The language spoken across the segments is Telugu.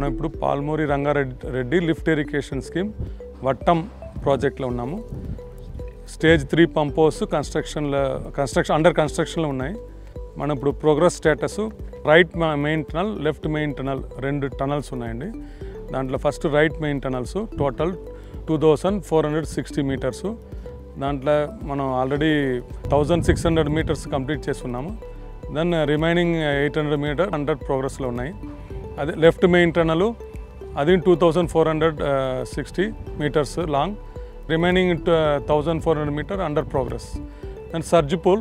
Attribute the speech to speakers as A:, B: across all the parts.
A: మనం ఇప్పుడు Palamuru Rangareddy lift irrigation scheme Vattem ప్రాజెక్ట్లో ఉన్నాము. స్టేజ్ 3 పంప్ హౌస్ అండర్ కన్స్ట్రక్షన్లో ఉన్నాయి. మనం ఇప్పుడు progress status right main tunnel, left main tunnel 2 tunnels ఉన్నాయండి. దాంట్లో first right main tunnels total 2460 meters. దాంట్లో మనం ఆల్రెడీ 1600 మీటర్స్ కంప్లీట్ చేస్తున్నాము. దెన్ రిమైనింగ్ 800 మీటర్ అండర్ ప్రోగ్రెస్లో ఉన్నాయి. అదే లెఫ్ట్ మెయిన్ టనల్ అది 2460 meters long, remaining 1400 meter under progress. And surge pool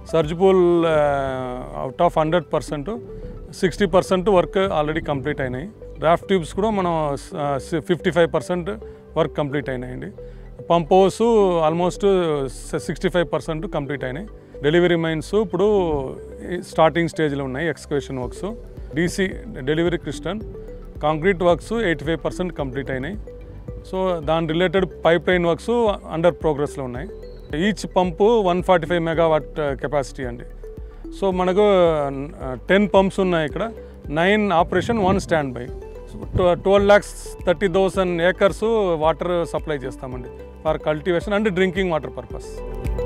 A: out of 100% 60% work already complete అయినాయి. డ్రాఫ్ట్ ట్యూబ్స్ కూడా మనం 55% వర్క్ కంప్లీట్ అయినాయండి. పంప్ హౌస్ ఆల్మోస్ట్ 65% కంప్లీట్ అయినాయి. డెలివరీ మైన్స్ ఇప్పుడు స్టార్టింగ్ స్టేజ్లో ఉన్నాయి. ఎక్స్కవేషన్ వర్క్స్, డీసీ డెలివరీ క్రిస్టన్ కాంక్రీట్ వర్క్స్ 85% కంప్లీట్ అయినాయి. సో దాని related pipe line works under ప్రోగ్రెస్లో ఉన్నాయి. ఈచ్ పంపు 145 మెగావాట్ కెపాసిటీ అండి. సో మనకు 10 పంప్స్ ఉన్నాయి ఇక్కడ. 9 operation, 1 stand by. 12,30,000 acres water supply చేస్తామండి for cultivation and drinking water purpose.